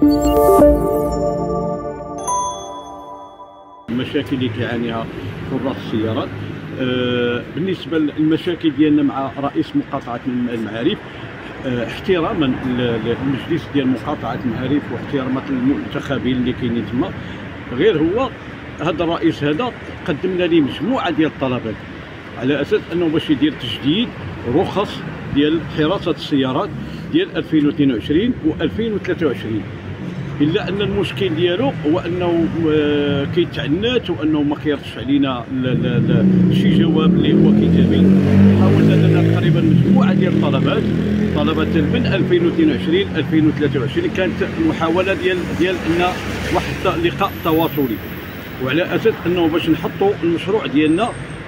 المشاكل اللي كيعانيها حراس السيارات بالنسبه للمشاكل ديالنا مع رئيس مقاطعه المعارف، احتراما للمجلس ديال مقاطعه المعارف واحتراما للمنتخبين اللي كاينين تما، غير هو هذا الرئيس هذا قدمنا ليه مجموعه ديال الطلبات على اساس انه باش يدير تجديد رخص ديال حراسه السيارات ديال 2022 و2023، الا ان المشكل ديالو هو انه كيتعنت وانه ما كيردش علينا شي جواب اللي هو كتابي. حاولنا لنا تقريبا مجموعه ديال الطلبات من 2022 2023 كانت محاوله ديال ان واحد اللقاء تواصلي، وعلى اساس انه باش نحطوا المشروع ديالنا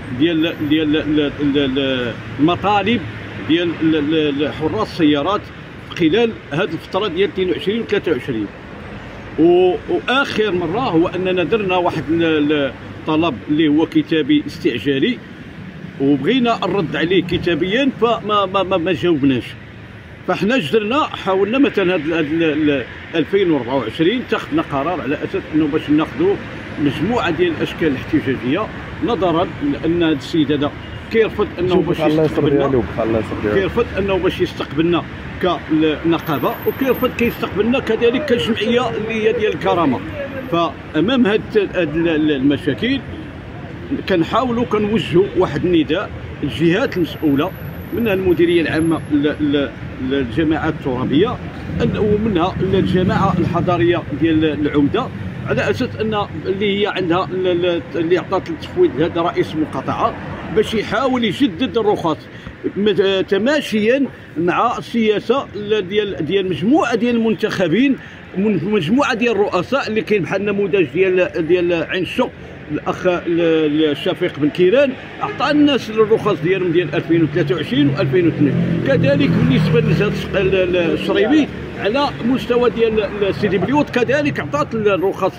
ديال المطالب ديال حراس السيارات خلال هذه الفتره ديال 22 و 23. واخر مره هو اننا درنا واحد الطلب اللي هو كتابي استعجالي وبغينا الرد عليه كتابيا فما جاوبناش. فاحنا درنا حاولنا مثلا هذا 2024 اتخذنا قرار على اساس انه باش ناخذوا مجموعه ديال الاشكال الاحتجاجيه، نظرا لان هذا السيد هذا كيرفض انه باش يستقبلنا كنقابه، وكيرفض كيستقبلنا كذلك كجمعيه اللي هي ديال الكرامه. فامام هاد المشاكل كنحاولوا كنوجهوا واحد النداء للجهات المسؤوله، منها المديريه العامه للجماعات الترابيه ومنها الجماعه الحضاريه ديال العمده، على اساس ان اللي هي عندها اللي عطات التفويض هذا رئيس مقاطعه باش يحاول يجدد الرخص تماشيا مع السياسه ديال مجموعه ديال المنتخبين، مجموعه ديال الرؤساء اللي كاين بحال النموذج ديال عين الشق الاخ الشفيق بن كيران اعطى الناس الرخص ديالهم ديال 2023 و 2022. كذلك بالنسبه لنزهه الشريبي على مستوى ديال سيدي بليوت كذلك عطات الرخص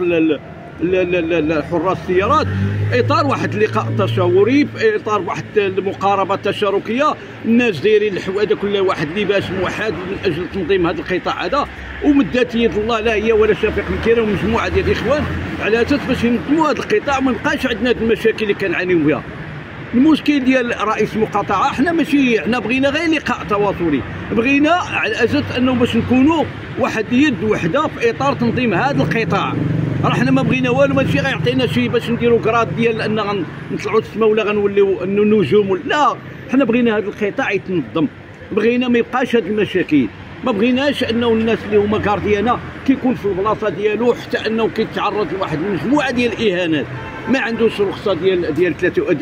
لحراس السيارات اطار واحد اللقاء تشاوري، في اطار واحد المقاربه تشاركيه، الناس دايرين الحوايج كل واحد لباس موحد من اجل تنظيم هذا القطاع هذا، ومدات يد الله لا هي ولا شفيق بن كيران ومجموعه ديال الاخوان على اساس باش ينظموا هذا القطاع وما نبقاش عندنا هذه المشاكل اللي كنعانيو بها. المشكل ديال رئيس مقاطعه حنا ماشي حنا بغينا غير لقاء تواصلي، بغينا على اساس انه باش نكونوا واحد يد وحده في اطار تنظيم هذا القطاع. راه حنا ما بغينا والو، ماشي غيعطينا شي باش نديروا كراد ديال ان نطلعوا للسما ولا غنوليو نجوم، لا حنا بغينا هذا القطاع يتنظم، بغينا ما يبقاش هذه المشاكل، ما بغيناش انه الناس اللي هما كارديانا كيكون في البلاصه ديالو حتى انه كيتعرض لواحد المجموعه ديال الاهانات، ما عندوش رخصه ديال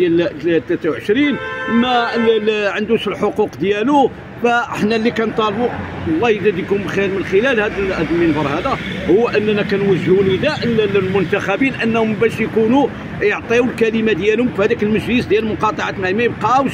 23، ما عندوش الحقوق ديالو. فاحنا اللي كنطالبوا الله يجازيكم بخير من خلال هذا المنبر هذا هو اننا كنوجهوا نداء للمنتخبين انهم باش يكونوا يعطيوا الكلمه ديالهم في هذاك المجلس ديال مقاطعه ما يبقاوش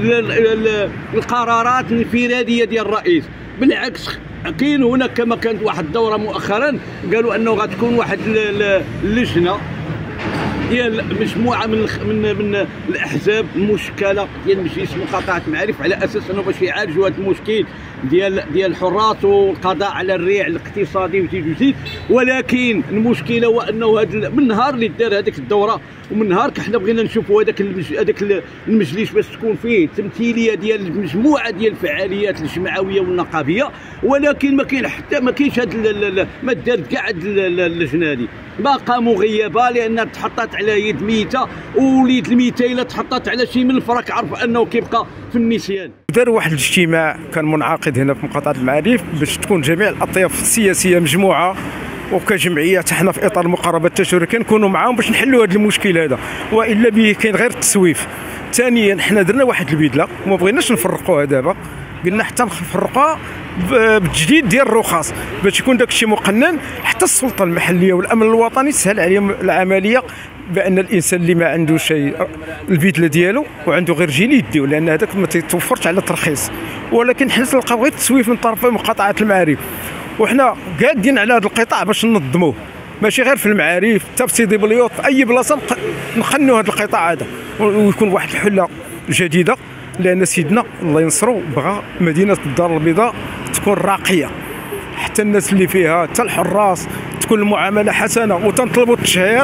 القرارات الانفراديه ديال الرئيس. بالعكس كاين هناك كما كانت واحد الدوره مؤخرا قالوا انه غتكون واحد اللجنه ديال مجموعه من الاحزاب المشكله ديال مجلس مقاطعه المعارف على اساس انه باش يعالجوا هذا المشكل ديال الحراس والقضاء على الريع الاقتصادي وزيد. ولكن المشكله هو انه من نهار اللي دار هذيك الدوره ومن نهار حنا بغينا نشوفوا هذاك المجلس باش تكون فيه تمثيليه ديال مجموعه ديال الفعاليات الجمعويه والنقابيه، ولكن ما كاين حتى ما كاينش هذا ما دارت كاع اللجنه هذه، باقا مغيبه لان تحطت على يد ميته، وليد الميته الا تحطت على شي ملف راك عارف انه كيبقى في النسيان. دار واحد الاجتماع كان منعقد هنا في مقاطعه المعارف باش تكون جميع الاطياف السياسيه مجموعه وكجمعيه حنا في اطار المقاربه التشاركيه نكونوا معاهم باش نحلوا هذا المشكل هذا، والا به كاين غير التسويف. ثانيا حنا درنا واحد البدله وما بغيناش نفرقوها دابا، قلنا حتى نفرقوها بالتجديد ديال الرخص باش يكون داك الشيء مقنن، حتى السلطه المحليه والامن الوطني سهل عليهم العمليه، بان الانسان اللي ما عندوش البدله ديالو وعنده غير جيل يديو، لان هذاك ما تيتوفرش على الترخيص. ولكن حنا تلقاو غير التسويف من طرف مقاطعه المعارف، وحنا قادين على هذا القطاع باش ننظموه، ماشي غير في المعارف، حتى في سيدي بليوط في اي بلاصه نخنوا هذا القطاع هذا ويكون واحد الحله جديده، لان سيدنا الله ينصرو بغى مدينه الدار البيضاء تكون راقيه. حتى الناس اللي فيها حتى الحراس تكون المعامله حسنه، وتنطلبوا التشهير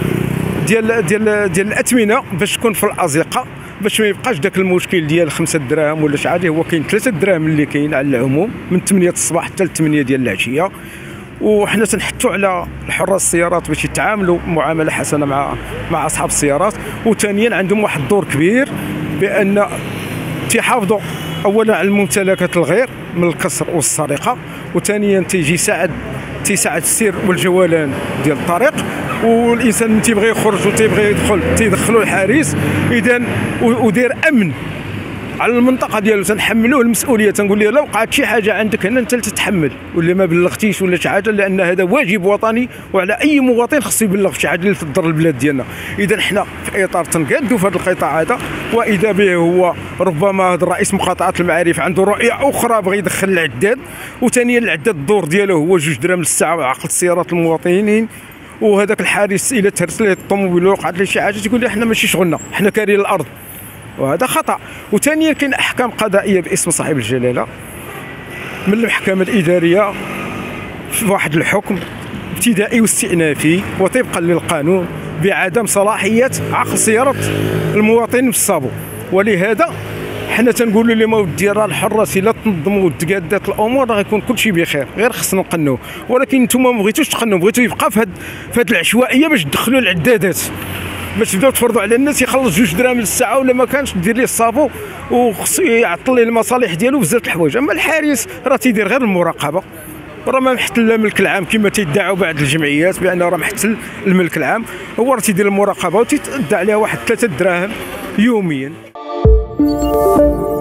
ديال الاثمنه باش تكون في الازقه، باش ما يبقاش داك المشكل ديال 5 دراهم ولا شحال. هو كاين 3 دراهم اللي كاين على العموم من 8 الصباح حتى ل 8 ديال العشيه. وحنا تنحثوا على الحراس السيارات باش يتعاملوا معامله حسنه مع اصحاب السيارات. وثانيا عندهم واحد الدور كبير بان تيحافظوا اولا على الممتلكات الغير من الكسر والسرقه، وثانيا تيساعد السير والجولان ديال الطريق. والانسان من تيبغي يخرج وتيبغي يدخل تيدخلوا الحارس اذا ودير امن على المنطقه ديالو، تنحملوه المسؤوليه. تنقول له لو وقعت شي حاجه عندك هنا انت اللي تتحمل، ولا ما بلغتيش ولا شي حاجه، لان هذا واجب وطني وعلى اي مواطن خصو يبلغ في شي حاجه اللي تضر البلاد ديالنا. اذا حنا في اطار تنقادوا في هذا القطاع هذا، واذا به هو ربما هذا الرئيس مقاطعه المعارف عنده رؤيه اخرى بغى يدخل العداد. وثانيا العداد الدور ديالو هو 2 دراهم للساعه عقل السيارات المواطنين. وهذاك الحارس الا تهرس ليه الطوموبيل وقعت له شي حاجه تيقول لي حنا ماشي شغلنا، حنا كارين الارض، وهذا خطا. وثانيا كاين احكام قضائيه باسم صاحب الجلاله من المحكمه الاداريه في واحد الحكم ابتدائي واستئنافي وطبقا للقانون بعدم صلاحيه عقل سياره المواطن في الصابو. ولهذا حنا تنقولوا لمودي راه الحراس الا تنظموا وتقادات الامور راه غيكون كلشي بخير، غير خصنا نقنوه. ولكن نتوما ما بغيتوش تقنوا، بغيتوا يبقى في هاد العشوائيه باش تدخلوا العدادات، باش تبداو تفرضوا على الناس يخلص 2 دراهم للساعه، ولا ما كانش دير ليه الصابو وخصو يعطل ليه المصالح ديالو بزاف الحوايج. اما الحارس راه تيدير غير المراقبه، راه ما محتل الملك العام كما تيدعوا بعض الجمعيات بانه راه محتل الملك العام. هو راه تيدير المراقبه وتيتأدى عليها واحد 3 دراهم يوميا.